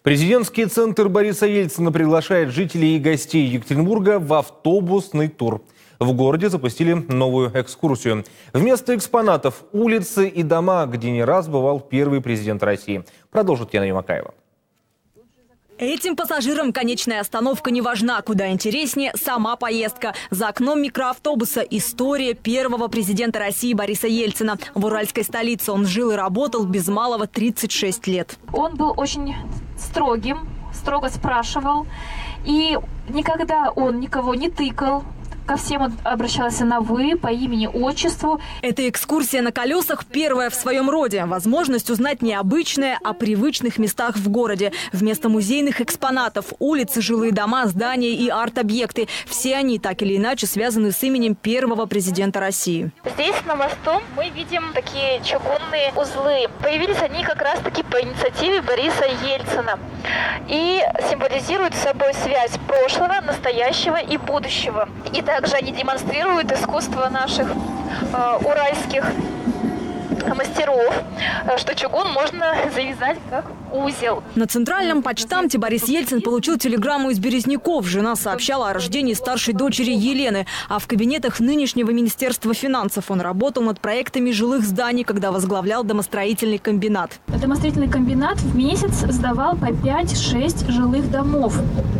Президентский центр Бориса Ельцина приглашает жителей и гостей Екатеринбурга в автобусный тур. В городе запустили новую экскурсию. Вместо экспонатов – улицы и дома, где не раз бывал первый президент России. Продолжит Яна Юмакаева. Этим пассажирам конечная остановка не важна. Куда интереснее сама поездка. За окном микроавтобуса история первого президента России Бориса Ельцина. В уральской столице он жил и работал без малого 36 лет. Он был очень строгим, строго спрашивал. И никогда он никого не тыкал. Ко всем он обращался на «вы», по имени, отчеству. Эта экскурсия на колесах первая в своем роде. Возможность узнать не обычное, а привычных местах в городе. Вместо музейных экспонатов – улицы, жилые дома, здания и арт-объекты. Все они так или иначе связаны с именем первого президента России. Здесь на мосту мы видим такие чугунные узлы. Появились они как раз-таки по инициативе Бориса Ельцина. И символизируют собой связь прошлого, настоящего и будущего. И также они демонстрируют искусство наших уральских мастеров, что чугун можно завязать как узел. На центральном почтамте Борис Ельцин получил телеграмму из Березняков. Жена сообщала о рождении старшей дочери Елены. А в кабинетах нынешнего Министерства финансов он работал над проектами жилых зданий, когда возглавлял домостроительный комбинат. Домостроительный комбинат в месяц сдавал по 5-6 жилых домов.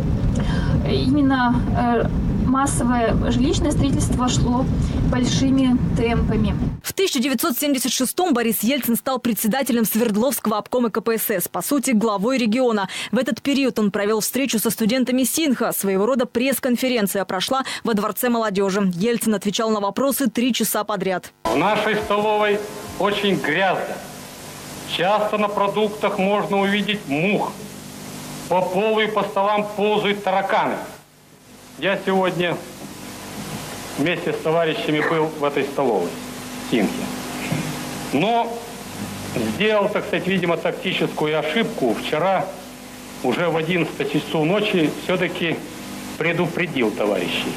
Именно массовое жилищное строительство шло большими темпами. В 1976-м Борис Ельцин стал председателем Свердловского обкома КПСС, по сути, главой региона. В этот период он провел встречу со студентами СИНХа. Своего рода пресс-конференция прошла во Дворце молодежи. Ельцин отвечал на вопросы 3 часа подряд. В нашей столовой очень грязно. Часто на продуктах можно увидеть мух. По полу и по столам ползают тараканы. Я сегодня вместе с товарищами был в этой столовой, в Синхе. Но сделал, так сказать, видимо, тактическую ошибку. Вчера уже в 11 часу ночи все-таки предупредил товарищей.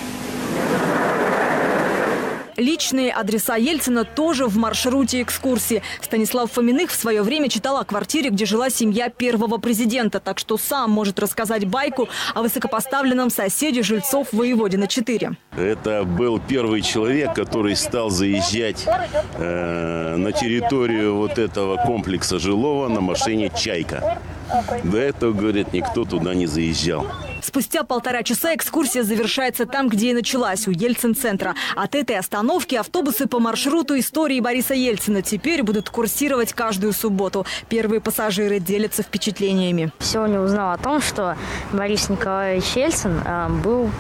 Личные адреса Ельцина тоже в маршруте экскурсии. Станислав Фоминых в свое время читал о квартире, где жила семья первого президента. Так что сам может рассказать байку о высокопоставленном соседе жильцов Воеводина 4. Это был первый человек, который стал заезжать на территорию вот этого комплекса жилого на машине «Чайка». До этого, говорит, никто туда не заезжал. Спустя 1,5 часа экскурсия завершается там, где и началась, у Ельцин-центра. От этой остановки автобусы по маршруту истории Бориса Ельцина теперь будут курсировать каждую субботу. Первые пассажиры делятся впечатлениями. Сегодня узнал о том, что Борис Николаевич Ельцин был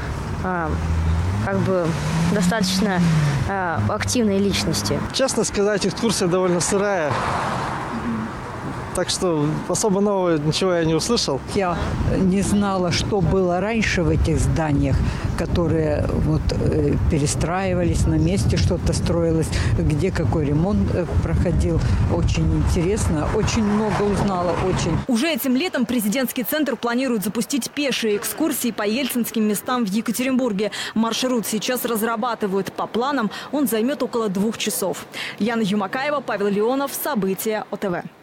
достаточно активной личностью. Честно сказать, экскурсия довольно сырая. Так что особо нового ничего я не услышал. Я не знала, что было раньше в этих зданиях, которые перестраивались, на месте что-то строилось, где какой ремонт проходил. Очень интересно, очень много узнала, очень. Уже этим летом президентский центр планирует запустить пешие экскурсии по ельцинским местам в Екатеринбурге. Маршрут сейчас разрабатывают. По планам он займет около 2 часов. Яна Юмакаева, Павел Леонов. События ОТВ.